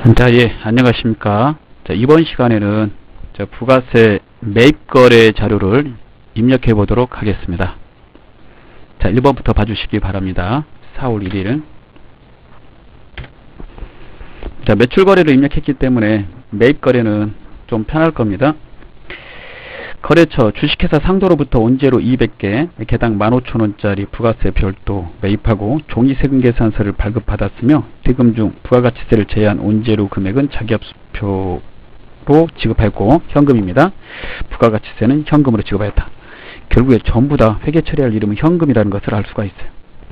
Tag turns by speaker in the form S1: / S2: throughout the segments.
S1: 자, 예, 안녕하십니까. 자, 이번 시간에는 부가세 매입거래 자료를 입력해 보도록 하겠습니다. 자, 1번부터 봐주시기 바랍니다. 4월 1일. 자, 매출거래를 입력했기 때문에 매입거래는 좀 편할 겁니다. 거래처 주식회사 상도로부터 온재료 200개, 개당 15,000원짜리 부가세 별도 매입하고 종이세금계산서를 발급받았으며 세금 중 부가가치세를 제외한 온재료 금액은 자기합수표로 지급하였고 현금입니다. 부가가치세는 현금으로 지급하였다. 결국에 전부 다 회계 처리할 이름은 현금이라는 것을 알 수가 있어요.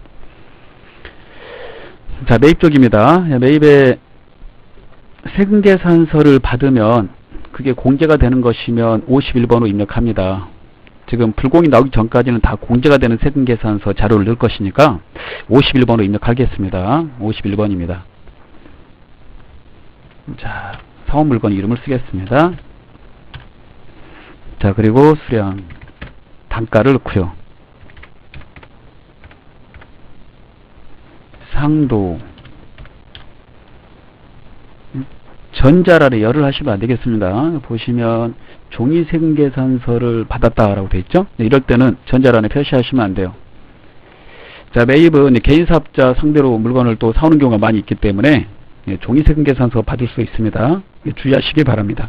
S1: 자, 매입 쪽입니다. 매입에 세금계산서를 받으면 그게 공제가 되는 것이면 51번으로 입력합니다. 지금 불공이 나오기 전까지는 다 공제가 되는 세금계산서 자료를 넣을 것이니까 51번으로 입력하겠습니다. 51번입니다. 자, 사원물건 이름을 쓰겠습니다. 자, 그리고 수량 단가를 넣고요. 상도 전자란에 열을 하시면 안 되겠습니다. 보시면 종이세금계산서를 받았다라고 되어 있죠. 이럴 때는 전자란에 표시하시면 안 돼요. 자, 매입은 개인사업자 상대로 물건을 또 사오는 경우가 많이 있기 때문에 종이세금계산서 받을 수 있습니다. 주의하시기 바랍니다.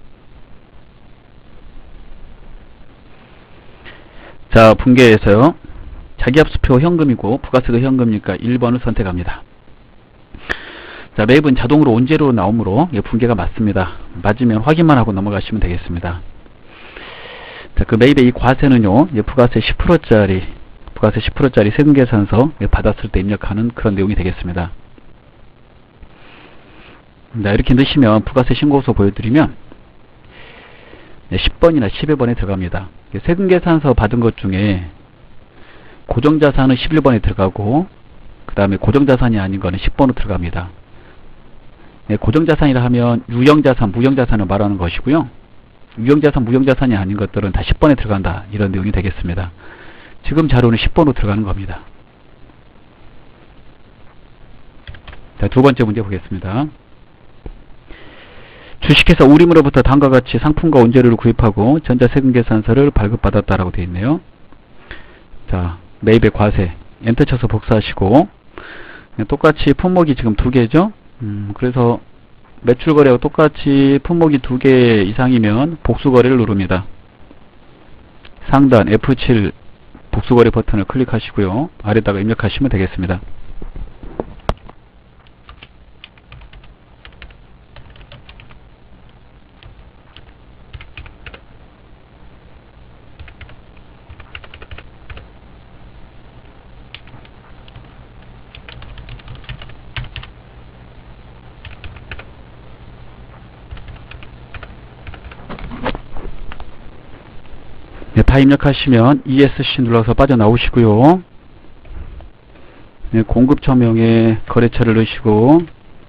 S1: 자, 분계에서요. 자기합수표 현금이고 부가세도 현금이니까 1번을 선택합니다. 자, 매입은 자동으로 온재료로 나오므로 분계가 맞습니다. 맞으면 확인만 하고 넘어가시면 되겠습니다. 자, 그 매입의 이 과세는요, 부가세 10%짜리 세금계산서 받았을 때 입력하는 그런 내용이 되겠습니다. 자, 이렇게 넣으시면 부가세 신고서 보여드리면 10번이나 11번에 들어갑니다. 세금계산서 받은 것 중에 고정자산은 11번에 들어가고 그 다음에 고정자산이 아닌 거는 10번으로 들어갑니다. 고정자산이라 하면 유형자산, 무형자산을 말하는 것이고요. 유형자산, 무형자산이 아닌 것들은 다 10번에 들어간다. 이런 내용이 되겠습니다. 지금 자료는 10번으로 들어가는 겁니다. 자, 두 번째 문제 보겠습니다. 주식회사 우림으로부터 다음과 같이 상품과 원재료를 구입하고 전자세금계산서를 발급받았다라고 되어 있네요. 자, 매입의 과세 엔터 쳐서 복사하시고 똑같이 품목이 지금 2개죠. 그래서 매출거래와 똑같이 품목이 2개 이상이면 복수거래를 누릅니다. 상단 F7 복수거래 버튼을 클릭하시고요. 아래다가 입력하시면 되겠습니다. 네, 다 입력하시면 ESC 눌러서 빠져나오시고요. 네, 공급처명에 거래처를 넣으시고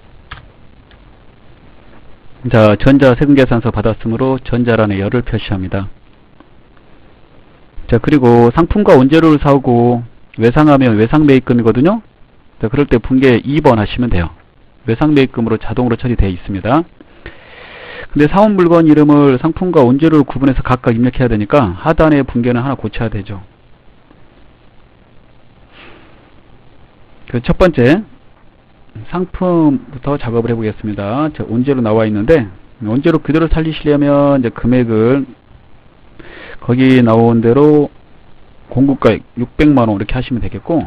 S1: 자, 전자세금계산서 받았으므로 전자란에 열을 표시합니다. 자, 그리고 상품과 원재료를 사오고 외상하면 외상매입금이거든요. 자, 그럴 때 분계 2번 하시면 돼요. 외상매입금으로 자동으로 처리되어 있습니다. 근데 사온 물건 이름을 상품과 원재료를 구분해서 각각 입력해야 되니까 하단의 분계는 하나 고쳐야 되죠. 그 첫 번째 상품부터 작업을 해보겠습니다. 원재료 나와 있는데 원재료 그대로 살리시려면 이제 금액을 거기 나온 대로 공급가액 600만원 이렇게 하시면 되겠고,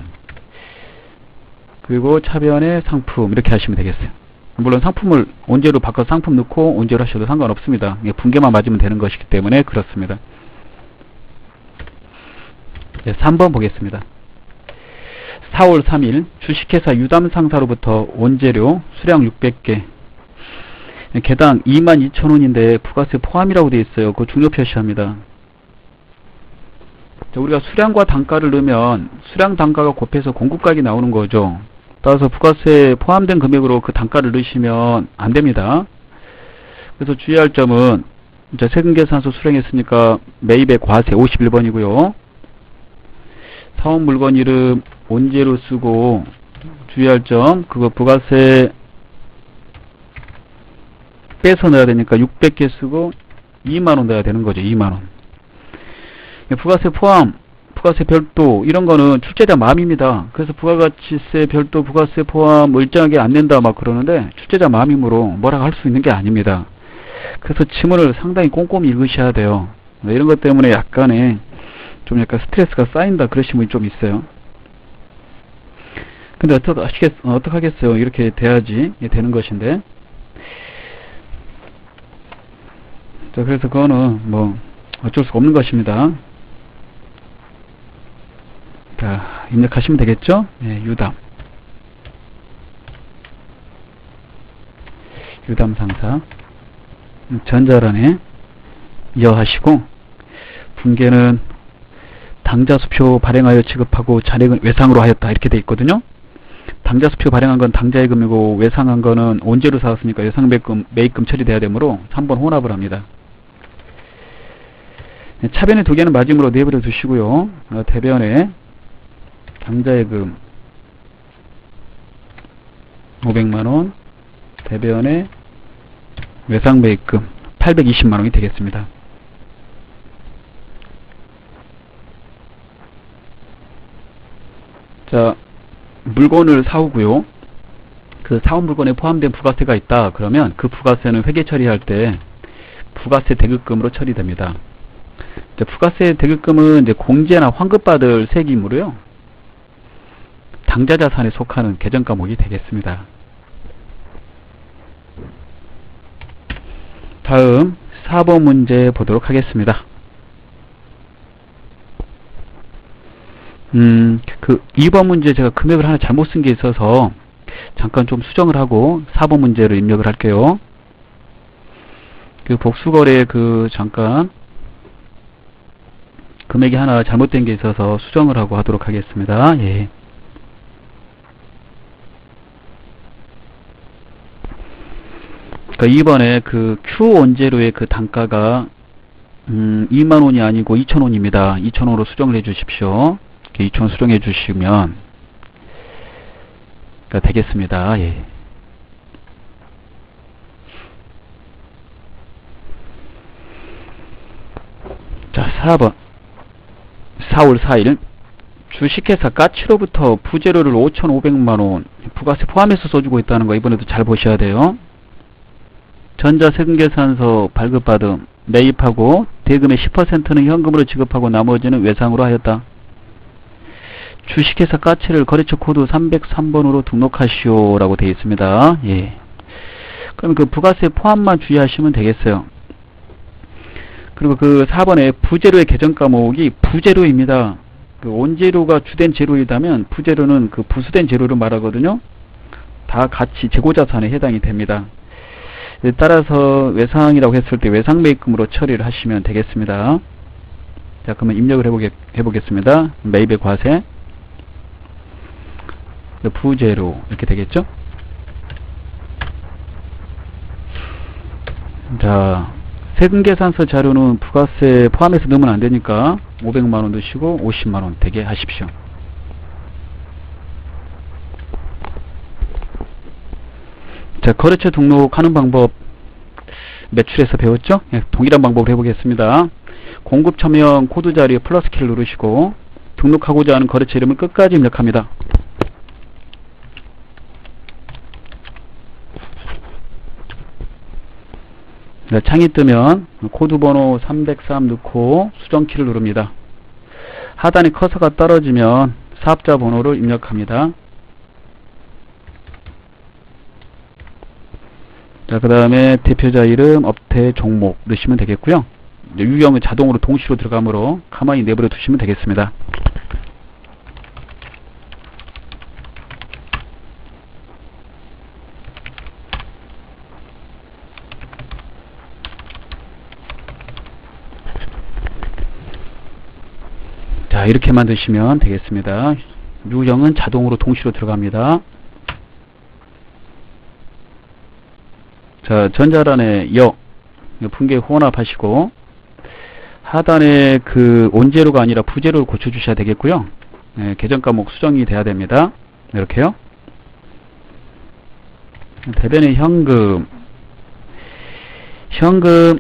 S1: 그리고 차변에 상품 이렇게 하시면 되겠어요. 물론 상품을 원재료 바꿔서 상품 넣고 원재료 하셔도 상관없습니다. 분계만 맞으면 되는 것이기 때문에 그렇습니다. 네, 3번 보겠습니다. 4월 3일 주식회사 유담상사로부터 원재료 수량 600개 개당 22,000원인데 부가세 포함이라고 되어 있어요. 그거 중요 표시합니다. 자, 우리가 수량과 단가를 넣으면 수량 단가가 곱해서 공급가액이 나오는 거죠. 따라서 부가세 포함된 금액으로 그 단가를 넣으시면 안 됩니다. 그래서 주의할 점은 이제 세금계산서 수령했으니까 매입의 과세 51번이고요. 사온 물건 이름 원재료 쓰고 주의할 점, 그거 부가세 빼서 넣어야 되니까 600개 쓰고 2만원 넣어야 되는 거죠. 2만원. 부가세 포함, 부가세 별도 이런 거는 출제자 마음입니다. 그래서 부가가치세 별도 부가세 포함 뭐 일정하게 안 낸다 막 그러는데 출제자 마음이므로 뭐라고 할 수 있는 게 아닙니다. 그래서 지문을 상당히 꼼꼼히 읽으셔야 돼요. 이런 것 때문에 약간의 좀 약간 스트레스가 쌓인다 그러신 분이 좀 있어요. 근데 어떡하겠어요. 이렇게 돼야지 되는 것인데. 자, 그래서 그거는 뭐 어쩔 수가 없는 것입니다. 자, 입력하시면 되겠죠? 예, 유담 상사 전자란에 이어하시고 분계는 당자수표 발행하여 지급하고 잔액은 외상으로 하였다 이렇게 돼 있거든요. 당자수표 발행한 건 당자예금이고 외상한 거는 원재료 사왔으니까 외상매입금 처리돼야 되므로 3번 혼합을 합니다. 차변에 두 개는 마지막으로 내버려 두시고요. 대변에 당자예금 500만원, 대변에 외상매입금 820만원이 되겠습니다. 자, 물건을 사오고요. 그 사온 물건에 포함된 부가세가 있다. 그러면 그 부가세는 회계 처리할 때 부가세 대급금으로 처리됩니다. 이제 부가세 대급금은 이제 공제나 환급받을 세금으로요. 당자자산에 속하는 계정과목이 되겠습니다. 다음 4번 문제 보도록 하겠습니다. 그 2번 문제 제가 금액을 하나 잘못 쓴 게 있어서 잠깐 좀 수정을 하고 4번 문제를 입력을 할게요. 그 복수거래 잠깐 금액이 하나 잘못된 게 있어서 수정을 하고 하도록 하겠습니다. 예. 그러니까 이번에 그 Q 원재료의 그 단가가 2만원이 아니고 2,000원입니다. 2,000원으로 수정을 해 주십시오. 2,000원 수정해 주시면 되겠습니다. 예. 자, 4번 4월 4일 주식회사 까치로부터 부재료를 5,500만원 부가세 포함해서 써주고 있다는 거 이번에도 잘 보셔야 돼요. 전자세금계산서 발급받음 매입하고 대금의 10%는 현금으로 지급하고 나머지는 외상으로 하였다. 주식회사 까치를 거래처 코드 303번으로 등록하시오 라고 되어 있습니다. 예. 그럼 그 부가세 포함만 주의하시면 되겠어요. 그리고 그 4번에 부재료의 계정과목이 부재료입니다. 그 원재료가 주된 재료이다면 부재료는 그 부수된 재료를 말하거든요. 다 같이 재고자산에 해당이 됩니다. 따라서 외상이라고 했을 때 외상매입금으로 처리를 하시면 되겠습니다. 자, 그러면 입력을 해보겠습니다. 매입의 과세 부재료 이렇게 되겠죠. 자, 세금계산서 자료는 부가세 포함해서 넣으면 안되니까 500만원 넣으시고 50만원 되게 하십시오. 자, 거래처 등록하는 방법 매출에서 배웠죠? 예, 동일한 방법을 해보겠습니다. 공급 처명 코드 자리에 플러스 키를 누르시고 등록하고자 하는 거래처 이름을 끝까지 입력합니다. 네, 창이 뜨면 코드 번호 303 넣고 수정 키를 누릅니다. 하단에 커서가 떨어지면 사업자 번호를 입력합니다. 자, 그 다음에 대표자 이름, 업태, 종목 넣으시면 되겠고요. 유형은 자동으로 동시로 들어가므로 가만히 내버려 두시면 되겠습니다. 자, 이렇게 만드시면 되겠습니다. 유형은 자동으로 동시로 들어갑니다. 자, 전자란에 분계 혼합하시고 하단에 그 원재료가 아니라 부재료를 고쳐주셔야 되겠고요. 네, 계정과목 수정이 돼야 됩니다. 이렇게요. 대변의 현금 현금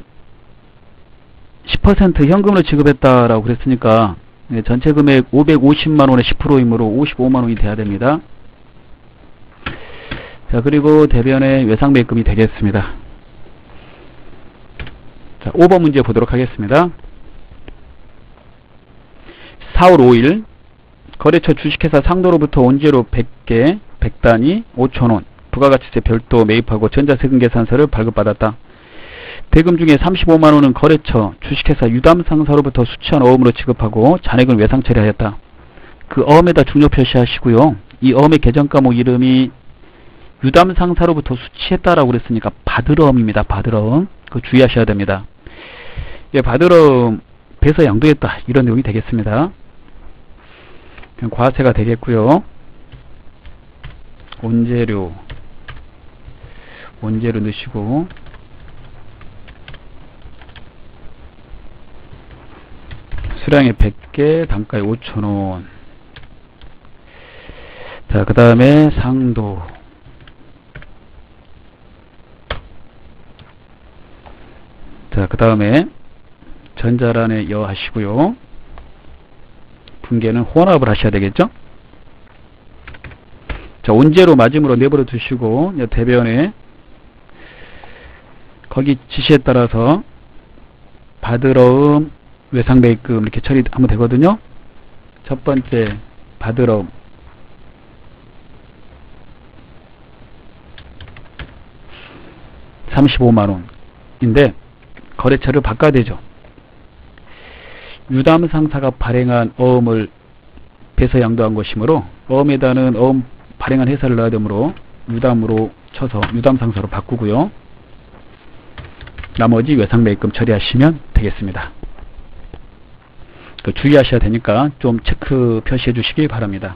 S1: 10% 현금으로 지급했다라고 그랬으니까 전체 금액 550만원의 10%이므로 55만원이 돼야 됩니다. 자, 그리고 대변의 외상 매입금이 되겠습니다. 자, 5번 문제 보도록 하겠습니다. 4월 5일 거래처 주식회사 상도로부터 원재료 100개 100단위 5,000원 부가가치세 별도 매입하고 전자세금 계산서를 발급받았다. 대금 중에 35만원은 거래처 주식회사 유담상사로부터 수취한 어음으로 지급하고 잔액을 외상 처리하였다. 그 어음에다 중요 표시하시고요. 이 어음의 계정과목 이름이 유담상사로부터 수취했다라고 그랬으니까 받으러음입니다. 받으러음. 그거 주의하셔야 됩니다. 예, 받으러음 배서 양도했다. 이런 내용이 되겠습니다. 그냥 과세가 되겠고요. 원재료 넣으시고 수량이 100개 단가에 5,000원. 자, 그 다음에 상도 자, 그 다음에 전자란에 여 하시고요. 분계는 혼합을 하셔야 되겠죠. 자, 원재료 마지막으로 내버려 두시고 대변에 거기 지시에 따라서 받으러음 외상매입금 이렇게 처리하면 되거든요. 첫 번째 받으러음 $35만원인데 거래처를 바꿔야 되죠. 유담상사가 발행한 어음을 배서 양도한 것이므로 어음에다는 어음 발행한 회사를 넣어야 되므로 유담으로 쳐서 유담상사로 바꾸고요. 나머지 외상매입금 처리하시면 되겠습니다. 주의하셔야 되니까 좀 체크 표시해 주시기 바랍니다.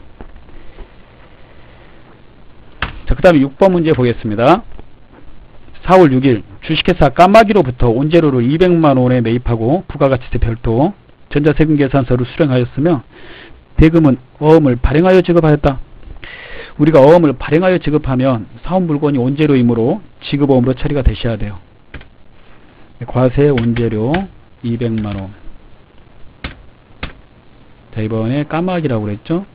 S1: 자, 그 다음에 6번 문제 보겠습니다. 4월 6일 주식회사 까마귀로부터 원재료를 200만원에 매입하고 부가가치세 별도 전자세금 계산서를 수령하였으며 대금은 어음을 발행하여 지급하였다. 우리가 어음을 발행하여 지급하면 사업물건이 원재료이므로 지급어음으로 처리가 되셔야 돼요. 과세 원재료 200만원. 자, 이번에 까마귀라고 그랬죠.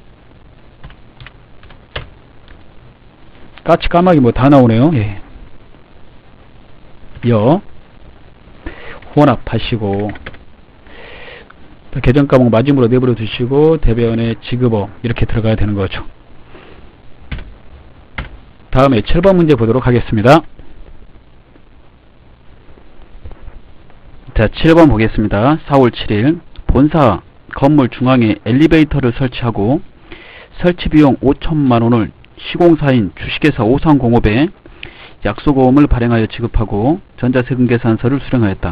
S1: 까치 까마귀 뭐 다 나오네요. 예. 혼합하시고 계정과목 마지막으로 내버려 두시고 대변에 지급어 이렇게 들어가야 되는 거죠. 다음에 7번 문제 보도록 하겠습니다. 자, 7번 보겠습니다. 4월 7일 본사 건물 중앙에 엘리베이터를 설치하고 설치비용 5천만원을 시공사인 주식회사 오상공업에 약속어음을 발행하여 지급하고 전자세금 계산서를 수령하였다.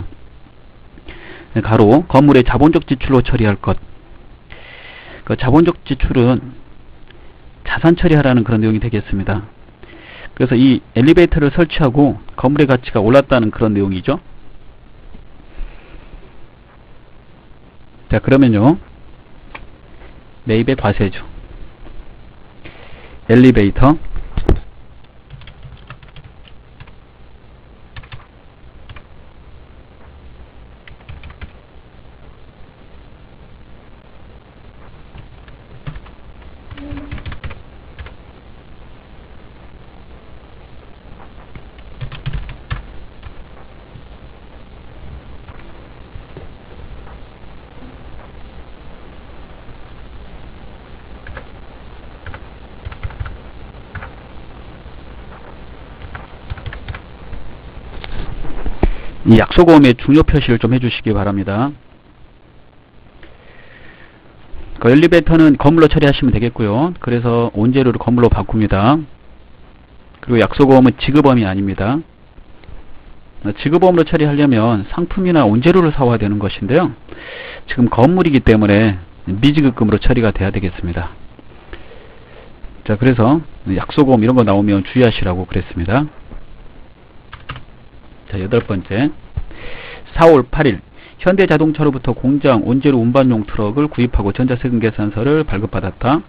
S1: 가로 건물의 자본적 지출로 처리할 것. 그 자본적 지출은 자산 처리하라는 그런 내용이 되겠습니다. 그래서 이 엘리베이터를 설치하고 건물의 가치가 올랐다는 그런 내용이죠. 자, 그러면요 매입의 과세죠. 엘리베이터 이 약속어음의 중요 표시를 좀 해주시기 바랍니다. 그 엘리베이터는 건물로 처리하시면 되겠고요. 그래서 원재료를 건물로 바꿉니다. 그리고 약속어음은 지급어음이 아닙니다. 지급어음으로 처리하려면 상품이나 원재료를 사와야 되는 것인데요. 지금 건물이기 때문에 미지급금으로 처리가 돼야 되겠습니다. 자, 그래서 약속어음 이런 거 나오면 주의하시라고 그랬습니다. 자, 8번째 4월 8일 현대자동차로부터 공장 원재료 운반용 트럭을 구입하고 전자세금 계산서를 발급받았다.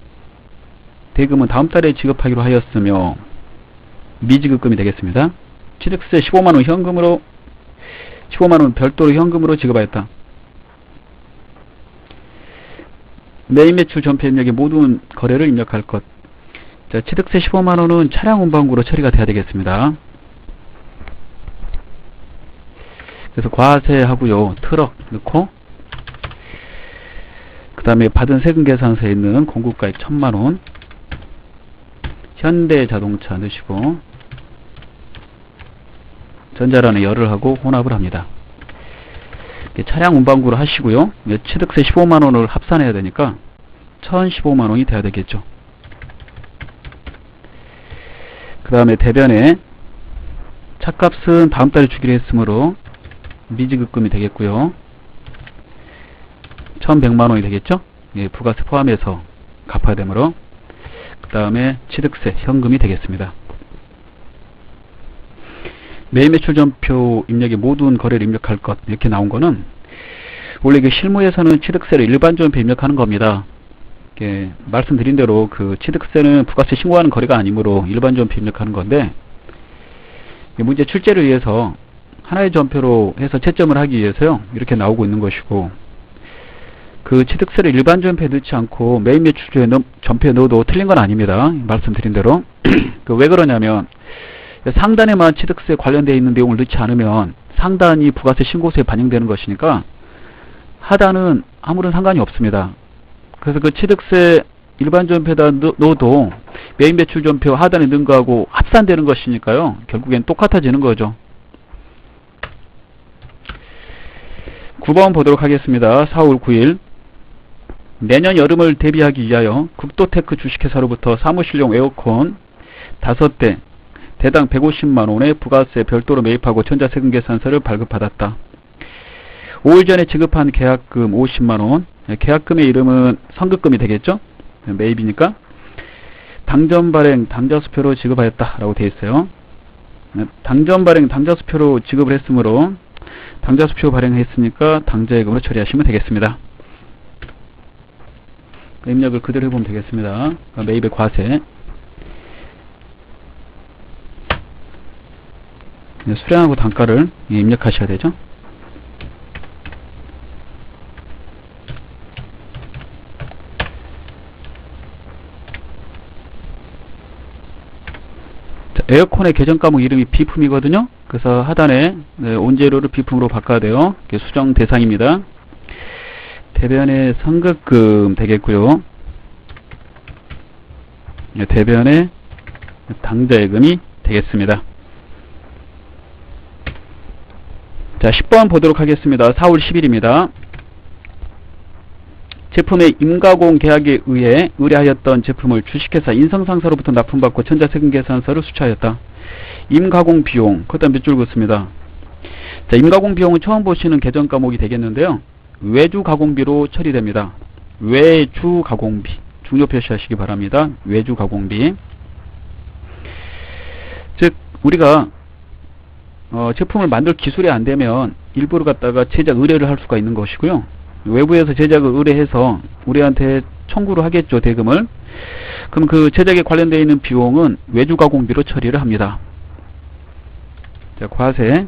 S1: 대금은 다음 달에 지급하기로 하였으며 미지급금이 되겠습니다. 취득세 15만원 현금으로 15만원 별도로 현금으로 지급하였다. 매입 매출 전폐 입력에 모든 거래를 입력할 것. 자, 취득세 15만원은 차량 운반구로 처리가 돼야 되겠습니다. 그래서 과세하고요. 트럭 넣고, 그 다음에 받은 세금 계산서에 있는 공급가액 1000만원, 현대자동차 넣으시고, 전자란에 열을 하고 혼합을 합니다. 차량 운반구로 하시고요. 취득세 15만원을 합산해야 되니까 1015만원이 돼야 되겠죠. 그 다음에 대변에 차값은 다음 달에 주기로 했으므로 미지급금이 되겠고요. 1100만원이 되겠죠. 예, 부가세 포함해서 갚아야 되므로. 그 다음에 취득세 현금이 되겠습니다. 매매출전표 입력에 모든 거래를 입력할 것, 이렇게 나온 거는 원래 그 실무에서는 취득세를 일반전표 입력하는 겁니다. 말씀드린 대로 그 취득세는 부가세 신고하는 거래가 아니므로 일반전표 입력하는 건데, 문제 출제를 위해서 하나의 전표로 해서 채점을 하기 위해서요, 이렇게 나오고 있는 것이고, 그 취득세를 일반전표에 넣지 않고 매입매출전표에 넣어도 틀린 건 아닙니다. 말씀드린 대로. 왜 그러냐면 상단에만 취득세 관련되어 있는 내용을 넣지 않으면 상단이 부가세 신고서에 반영되는 것이니까 하단은 아무런 상관이 없습니다. 그래서 그 취득세 일반전표에다 넣어도 매입매출전표 하단에 넣은 거하고 합산되는 것이니까요, 결국엔 똑같아지는 거죠. 9번 보도록 하겠습니다. 4월 9일 내년 여름을 대비하기 위하여 극도테크 주식회사로부터 사무실용 에어컨 5대 대당 150만원의 부가세 별도로 매입하고 전자세금계산서를 발급받았다. 5일 전에 지급한 계약금 50만원, 계약금의 이름은 선급금이 되겠죠? 매입이니까 당전 발행 당자수표로 지급하였다 라고 되어 있어요. 당전 발행 당자수표로 지급을 했으므로 당자수표 발행했으니까 당자예금으로 처리하시면 되겠습니다. 입력을 그대로 해보면 되겠습니다. 매입의 과세, 수량하고 단가를 입력하셔야 되죠. 자, 에어컨의 계정 과목 이름이 비품이거든요. 그래서 하단에 온재료를 비품으로 바꿔야 돼요. 수정 대상입니다. 대변의 선급금 되겠고요. 대변의 당자예금이 되겠습니다. 자, 10번 보도록 하겠습니다. 4월 10일입니다. 제품의 임가공 계약에 의해 의뢰하였던 제품을 주식회사 인성상사로부터 납품받고 전자세금계산서를 수취하였다. 임가공 비용, 그다음 몇 줄 긋습니다. 자, 임가공 비용은 처음 보시는 계정 과목이 되겠는데요. 외주 가공비로 처리됩니다. 외주 가공비, 중요 표시하시기 바랍니다. 외주 가공비. 즉 우리가 제품을 만들 기술이 안 되면 일부러 갖다가 제작 의뢰를 할 수가 있는 것이고요. 외부에서 제작을 의뢰해서 우리한테 청구를 하겠죠, 대금을. 그럼 그 제작에 관련되어 있는 비용은 외주 가공비로 처리를 합니다. 자, 과세.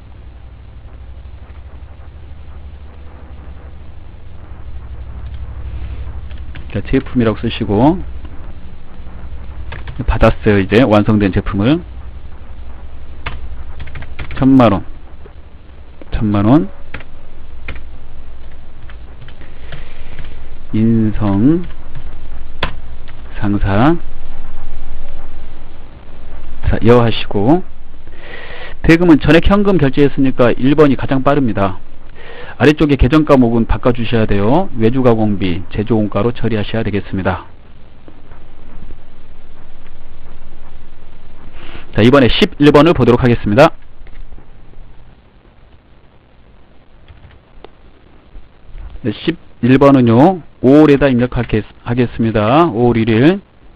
S1: 자, 제품이라고 쓰시고 받았어요. 이제 완성된 제품을 1000만원 1000만원 인성 상사. 자, 여하시고 대금은 전액 현금 결제했으니까 1번이 가장 빠릅니다. 아래쪽에 계정 과목은 바꿔주셔야 돼요. 외주가공비, 제조원가로 처리하셔야 되겠습니다. 자, 이번에 11번을 보도록 하겠습니다. 네, 11번은요 5월에다 입력하겠습니다. 5월 1일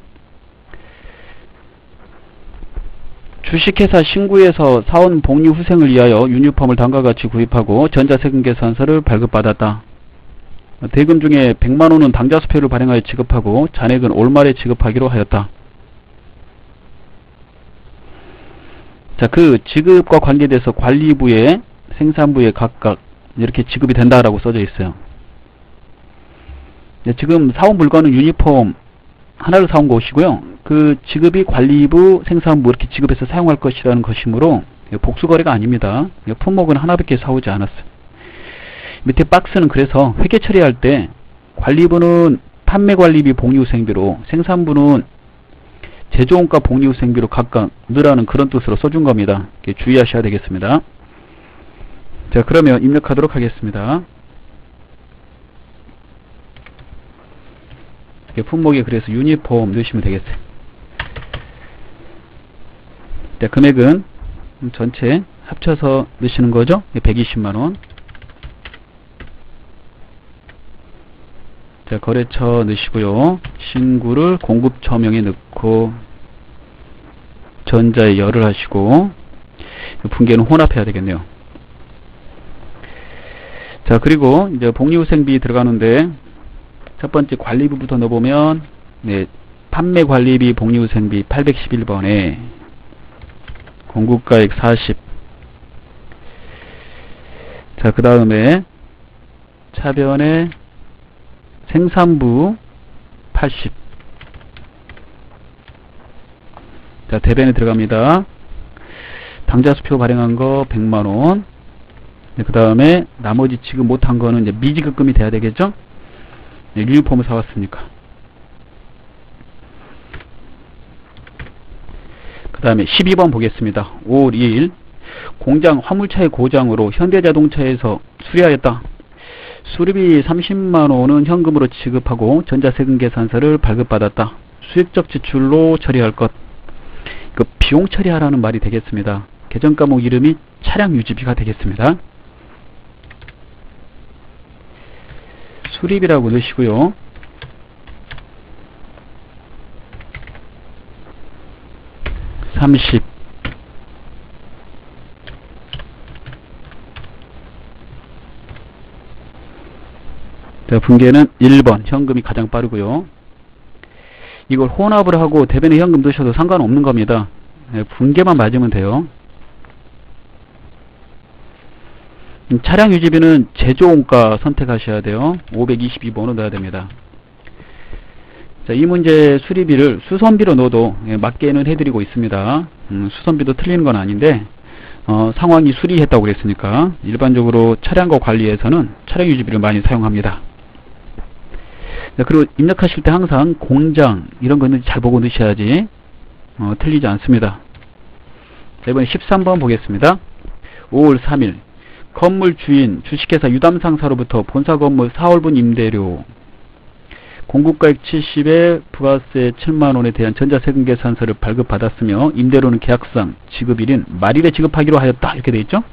S1: 주식회사 신구에서 사원 복리 후생을 위하여 유니폼을 다음과 같이 구입하고 전자세금계산서를 발급받았다. 대금 중에 100만원은 당자수표를 발행하여 지급하고 잔액은 올 말에 지급하기로 하였다. 자, 그 지급과 관계돼서 관리부에 생산부에 각각 이렇게 지급이 된다라고 써져 있어요. 네, 지금 사온 물건은 유니폼 하나를 사온 것이고요. 그 지급이 관리부, 생산부 이렇게 지급해서 사용할 것이라는 것이므로 복수거래가 아닙니다. 품목은 하나밖에 사오지 않았어요. 밑에 박스는 그래서 회계 처리할 때 관리부는 판매관리비 복리후생비로, 생산부는 제조원가 복리후생비로 각각 넣으라는 그런 뜻으로 써준 겁니다. 주의하셔야 되겠습니다. 자, 그러면 입력하도록 하겠습니다. 품목에 그래서 유니폼 넣으시면 되겠어요. 자, 금액은 전체 합쳐서 넣으시는 거죠. 120만원. 자, 거래처 넣으시고요. 신구를 공급처명에 넣고 전자에 열을 하시고 분계는 혼합해야 되겠네요. 자, 그리고 이제 복리후생비 들어가는데 첫 번째 관리부부터 넣어보면 네, 판매관리비 복리후생비 811번에 공급가액 40. 자, 그 다음에 차변에 생산부 80. 자, 대변에 들어갑니다. 당좌수표 발행한 거 100만원. 네, 그 다음에 나머지 지급 못한 거는 이제 미지급금이 돼야 되겠죠? 네, 유니폼을 사왔으니까. 그 다음에 12번 보겠습니다. 5월 2일 공장 화물차의 고장으로 현대자동차에서 수리하였다. 수리비 30만원은 현금으로 지급하고 전자세금계산서를 발급받았다. 수익적 지출로 처리할 것. 그 비용 처리하라는 말이 되겠습니다. 계정과목 이름이 차량유지비가 되겠습니다. 수리비라고 넣으시고요. (30) 자, 분계는 1번 현금이 가장 빠르고요. 이걸 혼합을 하고 대변에 현금 넣으셔도 상관없는 겁니다. 분계만 맞으면 돼요. 차량 유지비는 제조원가 선택하셔야 돼요. 522번으로 넣어야 됩니다. 자, 이 문제 수리비를 수선비로 넣어도 맞게는 해드리고 있습니다. 수선비도 틀리는 건 아닌데 상황이 수리했다고 그랬으니까 일반적으로 차량과 관리에서는 차량 유지비를 많이 사용합니다. 자, 그리고 입력하실 때 항상 공장 이런 거는 잘 보고 넣으셔야지 틀리지 않습니다. 자, 이번에 13번 보겠습니다. 5월 3일 건물 주인 주식회사 유담상사로부터 본사 건물 4월분 임대료 공급가액 70에 부가세 7만원에 대한 전자세금계산서를 발급받았으며 임대료는 계약상 지급일인 말일에 지급하기로 하였다. 이렇게 되어 있죠.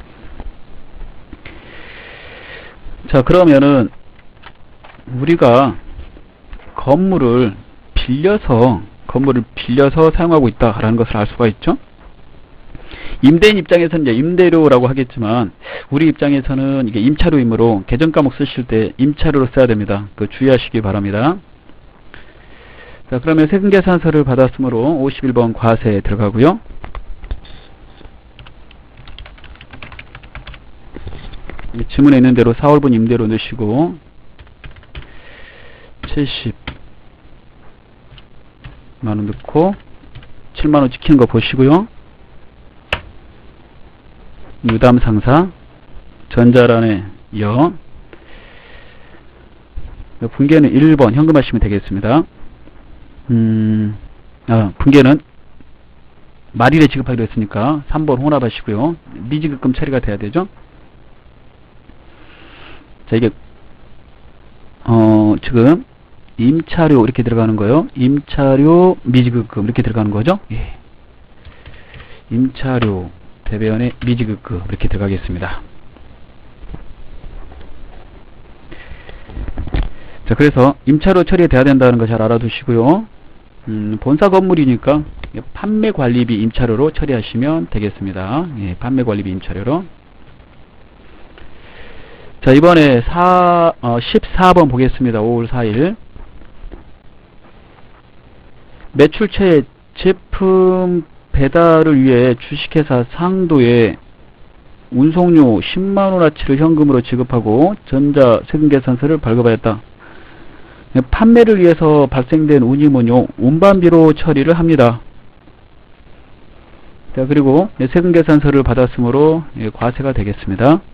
S1: 자, 그러면은 우리가 건물을 빌려서 사용하고 있다라는 것을 알 수가 있죠. 임대인 입장에서는 이제 임대료라고 하겠지만 우리 입장에서는 이게 임차료이므로 계정과목 쓰실 때 임차료로 써야 됩니다. 그 주의하시기 바랍니다. 자, 그러면 세금계산서를 받았으므로 51번 과세에 들어가고요. 지문에 있는 대로 4월분 임대료 넣으시고 70만원 넣고 7만원 찍히는 거 보시고요. 유담상사 전자란에 분계는 1번 현금하시면 되겠습니다. 분계는 말일에 지급하기로 했으니까 3번 혼합하시고요. 미지급금 처리가 돼야 되죠. 자, 이게 지금 임차료 이렇게 들어가는 거예요. 임차료 미지급금 이렇게 들어가는 거죠. 예. 임차료 대변에 미지급금 이렇게 들어가겠습니다. 자, 그래서 임차료 처리돼야 된다는 거 잘 알아두시고요. 본사 건물이니까 판매관리비 임차료로 처리하시면 되겠습니다. 예, 판매관리비 임차료로. 자, 이번에 14번 보겠습니다. 5월 4일 매출처의 제품 배달을 위해 주식회사 상도에 운송료 10만원어치를 현금으로 지급하고 전자세금계산서를 발급하였다. 판매를 위해서 발생된 운임은요, 운반비로 처리를 합니다. 자, 그리고 세금계산서를 받았으므로 과세가 되겠습니다.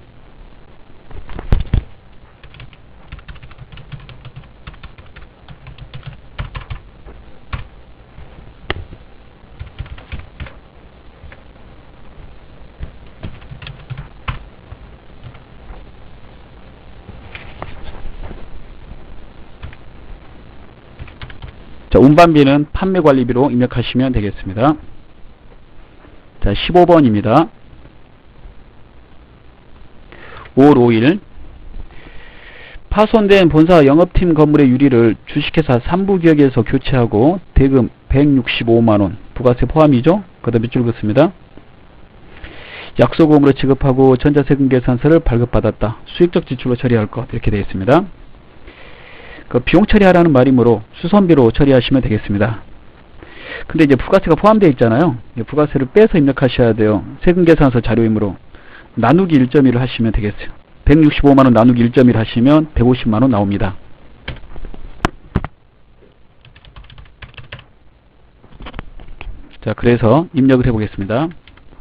S1: 자, 운반비는 판매관리비로 입력하시면 되겠습니다. 자, 15번입니다. 5월 5일 파손된 본사 영업팀 건물의 유리를 주식회사 3부기역에서 교체하고 대금 165만원 부가세 포함이죠. 그 다음 밑줄 긋습니다. 약소금으로 지급하고 전자세금계산서를 발급받았다. 수익적 지출로 처리할 것 이렇게 되어 있습니다. 그 비용 처리하라는 말이므로 수선비로 처리하시면 되겠습니다. 근데 이제 부가세가 포함되어 있잖아요. 부가세를 빼서 입력하셔야 돼요. 세금계산서 자료이므로 나누기 1.1을 하시면 되겠어요. 165만원 나누기 1.1 하시면 150만원 나옵니다. 자, 그래서 입력을 해 보겠습니다.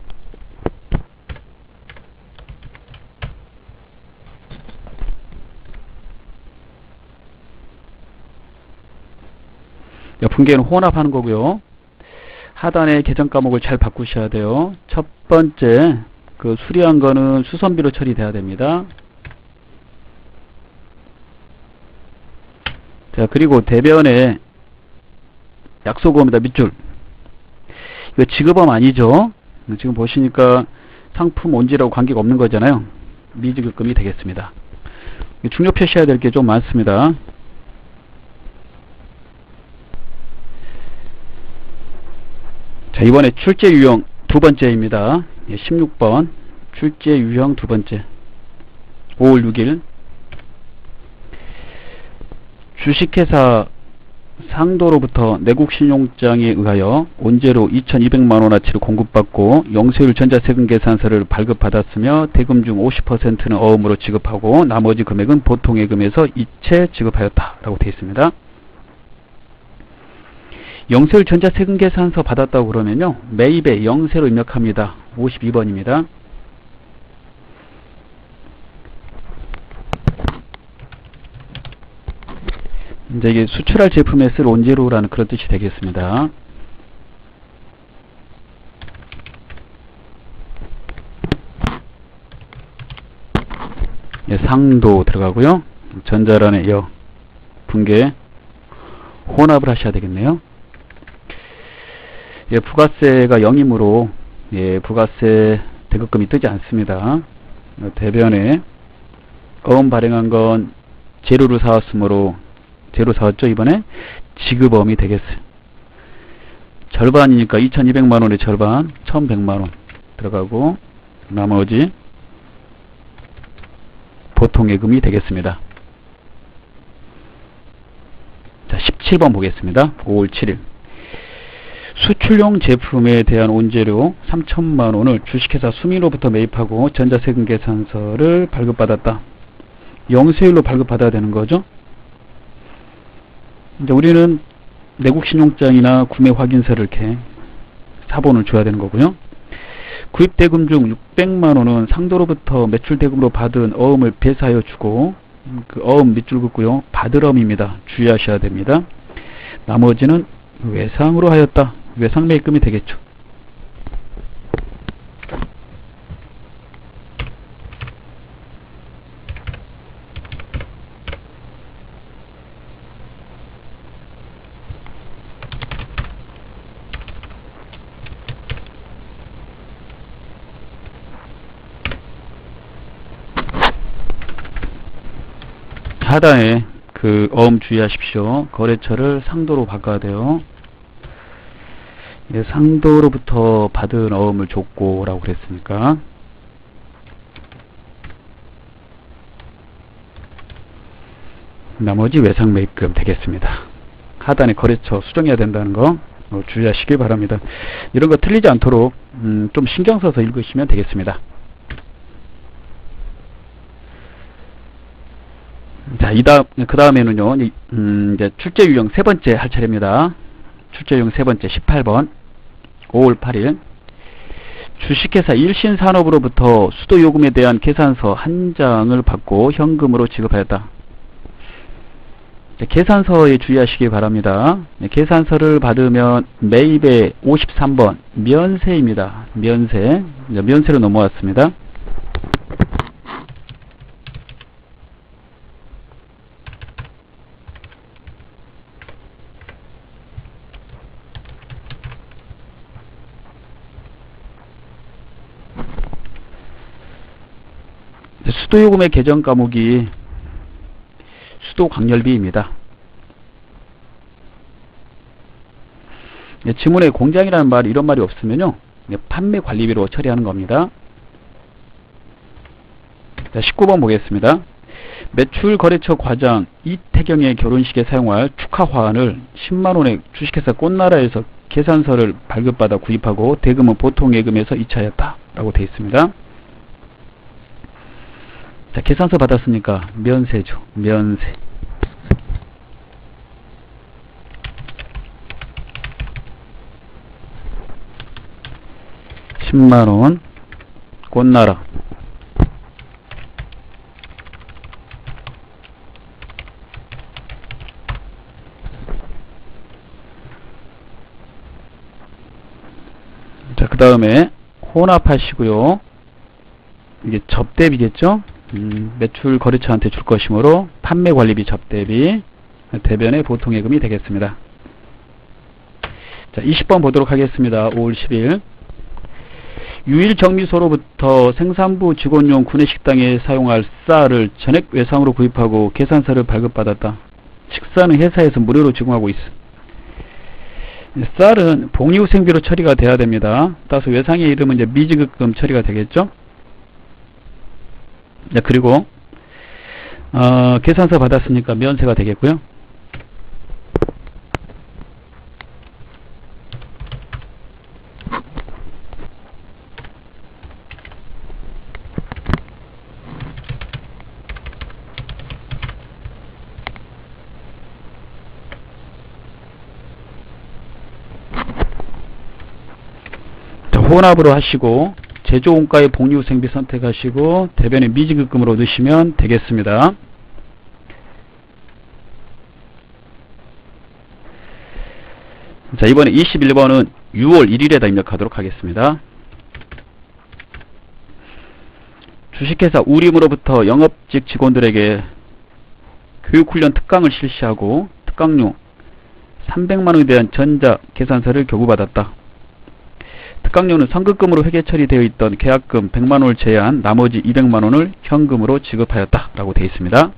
S1: 분계는 혼합하는 거고요. 하단의 계정 과목을 잘 바꾸셔야 돼요. 첫 번째, 그 수리한 거는 수선비로 처리돼야 됩니다. 자, 그리고 대변에 약소금입니다. 밑줄. 이거 지급엄 아니죠? 지금 보시니까 상품 온지라고 관계가 없는 거잖아요. 미지급금이 되겠습니다. 중요 표시해야 될 게 좀 많습니다. 자, 이번에 출제 유형 두 번째입니다. 16번 출제 유형 두 번째 5월 6일 주식회사 상도로부터 내국신용장에 의하여 원재료 2200만원어치를 공급받고 영세율 전자세금계산서를 발급받았으며 대금 중 50%는 어음으로 지급하고 나머지 금액은 보통예금에서 이체 지급하였다 라고 되어 있습니다. 영세율 전자세금계산서 받았다고 그러면요, 매입에 영세로 입력합니다. 52번입니다. 이제 이게 수출할 제품에 쓸 원재료라는 그런 뜻이 되겠습니다. 예, 상도 들어가고요. 전자란에 여 분계 혼합을 하셔야 되겠네요. 예, 부가세가 0이므로 예, 부가세 대급금이 뜨지 않습니다. 대변에 어음 발행한 건 재료를 사왔으므로 재료 사왔죠. 이번에 지급어음이 되겠어요. 절반이니까 2200만원의 절반 1100만원 들어가고 나머지 보통예금이 되겠습니다. 자, 17번 보겠습니다. 5월 7일 수출용 제품에 대한 원재료 3000만원을 주식회사 수민로부터 매입하고 전자세금계산서를 발급받았다. 영세율로 발급받아야 되는 거죠. 이제 우리는 내국신용장이나 구매확인서를 이렇게 사본을 줘야 되는 거고요. 구입대금 중 600만원은 상도로부터 매출대금으로 받은 어음을 배사하여 주고 그 어음 밑줄 긋고요. 받을 어음입니다. 주의하셔야 됩니다. 나머지는 외상으로 하였다. 외상 매입금이 되겠죠. 하단에 그 어음 주의하십시오. 거래처를 상도로 바꿔야 돼요. 예, 상도로부터 받은 어음을 줬고 라고 그랬으니까 나머지 외상 매입금 되겠습니다. 하단에 거래처 수정해야 된다는 거 주의하시기 바랍니다. 이런 거 틀리지 않도록 좀 신경 써서 읽으시면 되겠습니다. 자, 그 다음에는요, 이제 출제 유형 세 번째 할 차례입니다. 출제 유형 세 번째 18번 5월 8일 주식회사 일신산업으로부터 수도요금에 대한 계산서 한 장을 받고 현금으로 지급하였다. 계산서에 주의하시기 바랍니다. 계산서를 받으면 매입의 53번 면세입니다. 면세로 넘어왔습니다. 수도요금의 계정 과목이 수도광열비입니다. 지문에 공장이라는 말, 이런 말이 없으면요, 판매관리비로 처리하는 겁니다. 자, 19번 보겠습니다. 매출거래처 과장 이태경의 결혼식에 사용할 축하화환을 10만원의 주식회사 꽃나라에서 계산서를 발급받아 구입하고 대금은 보통 예금에서 이체하였다 라고 되어 있습니다. 자, 계산서 받았으니까 면세죠. 면세. (10만원) 꽃나라. 자, 그 다음에 혼합하시고요. 이게 접대비겠죠? 매출 거래처한테 줄 것이므로 판매관리비 접대비 대변의 보통예금이 되겠습니다. 자, 20번 보도록 하겠습니다. 5월 10일 유일정미소로부터 생산부 직원용 구내식당에 사용할 쌀을 전액 외상으로 구입하고 계산서를 발급받았다. 식사는 회사에서 무료로 제공하고 있어. 쌀은 복리후생비로 처리가 돼야 됩니다. 따라서 외상의 이름은 이제 미지급금 처리가 되겠죠. 자, 그리고 계산서 받았으니까 면세가 되겠고요. 자, 혼합으로 하시고 제조원가의 복리후생비 선택하시고 대변에 미지급금으로 넣으시면 되겠습니다. 자, 이번에 21번은 6월 1일에다 입력하도록 하겠습니다. 주식회사 우림으로부터 영업직 직원들에게 교육훈련 특강을 실시하고 특강료 300만원에 대한 전자계산서를 교부받았다. 특강료는 선급금으로 회계 처리되어 있던 계약금 100만원을 제외한 나머지 200만원을 현금으로 지급하였다 라고 되어 있습니다.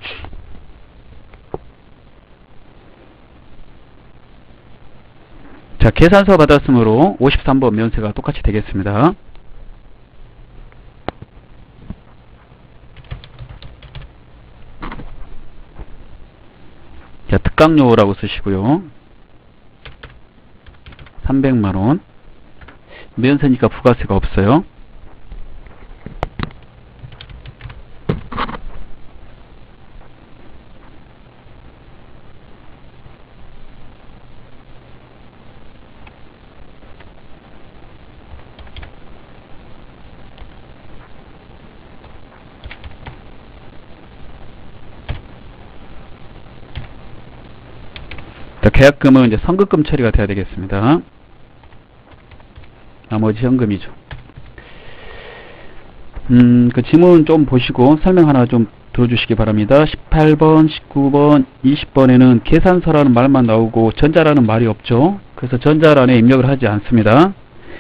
S1: 자, 계산서 받았으므로 53번 면세가 똑같이 되겠습니다. 자, 특강료라고 쓰시고요. 300만원 면세니까 부가세가 없어요. 자, 계약금은 이제 선급금 처리가 돼야 되겠습니다. 나머지 현금이죠. 그 지문 좀 보시고 설명 하나 좀 들어주시기 바랍니다. 18번, 19번, 20번에는 계산서라는 말만 나오고 전자라는 말이 없죠. 그래서 전자란에 입력을 하지 않습니다.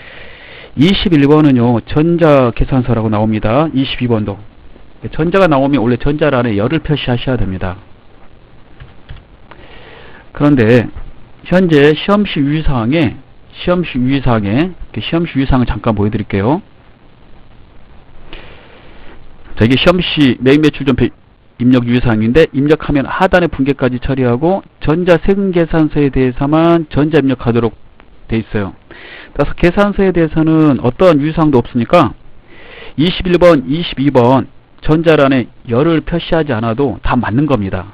S1: 21번은요 전자계산서라고 나옵니다. 22번도 전자가 나오면 원래 전자란에 열을 표시하셔야 됩니다. 그런데 현재 시험시 유의사항에 시험시 유의사항을 잠깐 보여드릴게요. 자, 이게 시험시 매입매출전 입력 유의사항인데 입력하면 하단의 분계까지 처리하고 전자세금계산서에 대해서만 전자 입력하도록 돼 있어요. 따라서 계산서에 대해서는 어떠한 유사항도 없으니까 21번, 22번 전자란에 열을 표시하지 않아도 다 맞는 겁니다.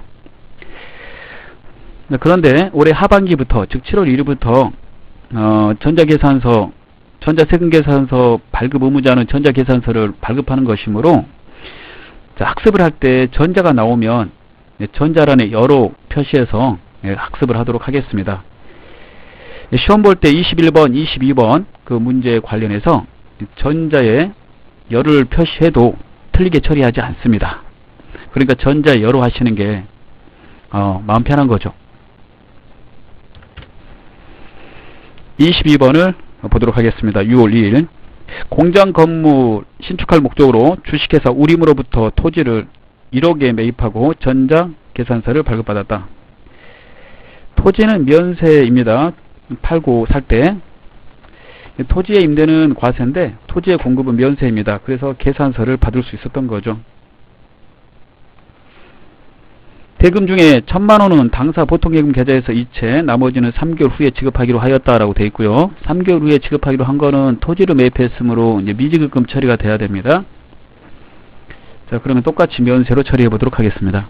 S1: 그런데 올해 하반기부터, 즉 7월 1일부터 전자계산서, 전자세금계산서 발급 의무자는 전자계산서를 발급하는 것이므로 학습을 할 때 전자가 나오면 전자란에 열로 표시해서 학습을 하도록 하겠습니다. 시험 볼 때 21번, 22번 그 문제에 관련해서 전자에 열을 표시해도 틀리게 처리하지 않습니다. 그러니까 전자에 열로 하시는 게 마음 편한 거죠. 22번을 보도록 하겠습니다. 6월 2일 공장 건물 신축할 목적으로 주식회사 우림으로부터 토지를 1억에 매입하고 전자계산서를 발급받았다. 토지는 면세입니다. 팔고 살 때 토지의 임대는 과세인데 토지의 공급은 면세입니다. 그래서 계산서를 받을 수 있었던 거죠. 대금 중에 1000만원은 당사 보통예금 계좌에서 이체, 나머지는 3개월 후에 지급하기로 하였다라고 되어 있고요. 3개월 후에 지급하기로 한 거는 토지를 매입했으므로 이제 미지급금 처리가 돼야 됩니다. 자, 그러면 똑같이 면세로 처리해 보도록 하겠습니다.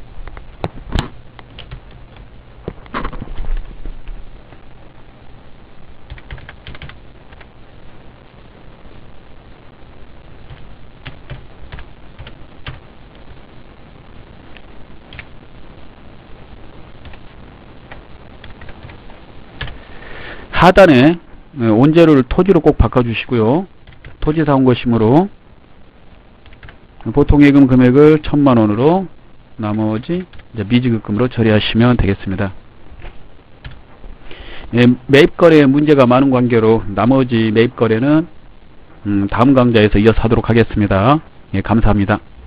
S1: 하단에 원재료를 토지로 꼭 바꿔주시고요. 토지 사온 것이므로 보통예금 금액을 1000만원으로 나머지 이제 미지급금으로 처리하시면 되겠습니다. 매입거래에 문제가 많은 관계로 나머지 매입거래는 다음 강좌에서 이어서 하도록 하겠습니다. 감사합니다.